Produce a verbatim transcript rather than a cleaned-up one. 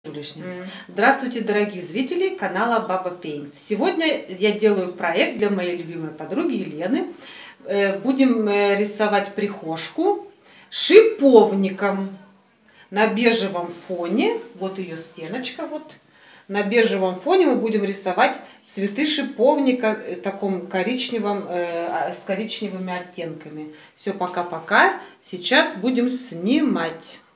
лишним. Здравствуйте, дорогие зрители канала Баба Пейнт. Сегодня я делаю проект для моей любимой подруги Елены. Будем рисовать прихожку шиповником на бежевом фоне. Вот ее стеночка. Вот. На бежевом фоне мы будем рисовать цветы шиповника таком коричневом, э, с коричневыми оттенками. Все, пока-пока. Сейчас будем снимать.